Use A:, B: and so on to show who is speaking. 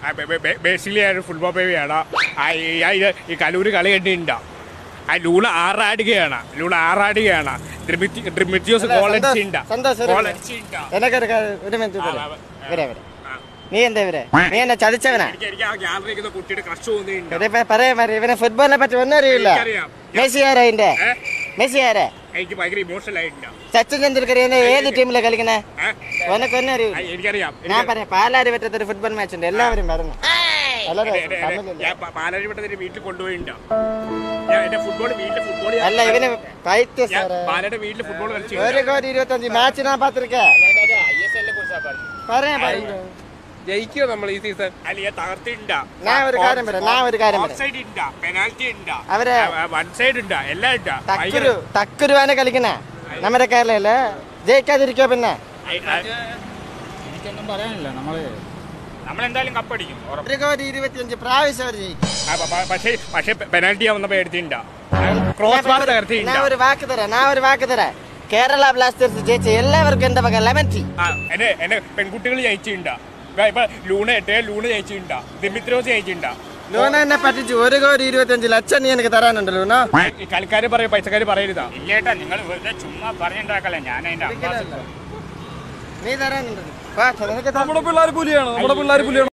A: Basically football പേവിയാണ്. ഈ കലൂര് കളി കണ്ടിട്ടുണ്ടോ? ലൂണ ആറാടുകയാണ്.
B: നീ എന്താ നീ എന്നെ ചതിച്ചവനാ? പറയാ ഇവനെ ഫുട്ബോളിനെ പറ്റി ഒന്നും അറിയില്ല. മെസ്സി ആരാ ഇതിന്റെ? മെസ്സി ആരാ?
A: എനിക്ക് ഭയങ്കര ഇമോഷണൽ ആയിട്ടുണ്ട്.
B: സച്ചിൻ തെണ്ടുൽക്കർ ഏത് ടീമിലാ കളിക്കണേ? ഒനക്ക് ഒന്നും അറിയില്ല.
A: എനിക്കറിയാം.
B: ഞാൻ പറയാം പാലാരി പറ്റത്തൊരു ഫുട്ബോൾ മാച്ച് ഉണ്ട്, എല്ലാവരും പറഞ്ഞു.
A: പാലാരി പറ്റത്തിന്റെ വീട്ടിൽ കൊണ്ടുപോയിട്ടോ.
B: അല്ല ഇവന്
A: പാലയുടെ വീട്ടിൽ ഫുട്ബോൾ കളിച്ചു.
B: 1,25,000 മാച്ച് ഞാൻ പാത്തിരിക്കാ. പറയാ
A: ജയിക്കോ നമ്മൾ ഈ സീസൺ? തകർത്തിണ്ടാ.
B: ഞാൻ ഒരു കാര്യം പറയാം. അവരെ തക്കുരുവാനെ കളിക്കണേ നമ്മുടെ കേരളയില് ജയിക്കാതിരിക്കോ? പിന്നെ
C: എനിക്കൊന്നും പറയാനില്ല.
A: നമ്മളെന്തായാലും കപ്പടിക്കും.
B: 1,25,000 പ്രാവശ്യം അവർ ജയിക്കും.
A: പക്ഷേ പെനാൽറ്റി വന്നപ്പോ എടുത്തിണ്ടാ.
B: ഞാൻ ഒരു വാക്ക് തരാം. കേരള ബ്ലാസ്റ്റേഴ്സ് ജയിച്ച എല്ലാവർക്കും എന്റെ പക ലെമൺ ടീ.
A: എന്നെ പെൺകുട്ടികൾ ജയിച്ചിട്ടുണ്ടാ. ഇപ്പൊ ലൂണ ജയിച്ചിട്ടുണ്ടാ. ദിമിത്രോസ് ജയിച്ചിട്ടുണ്ടാ.
B: ലൂണ എന്നെ പറ്റിച്ചു. 1,25,00,000 നീ എനിക്ക് തരാനുണ്ട് ലൂണ.
A: കളിക്കാര് പറയും, പൈസക്കാര് പറയരുതാ. ഇല്ലേട്ടാ, നിങ്ങൾ വെറുതെ ചുമ്മാ പറഞ്ഞിണ്ടാക്കല്ലേ. ഞാൻ അതിന്റെ
B: നീ തരാനുണ്ട്.
C: നമ്മുടെ പിള്ളേർ പുലിയാണ്.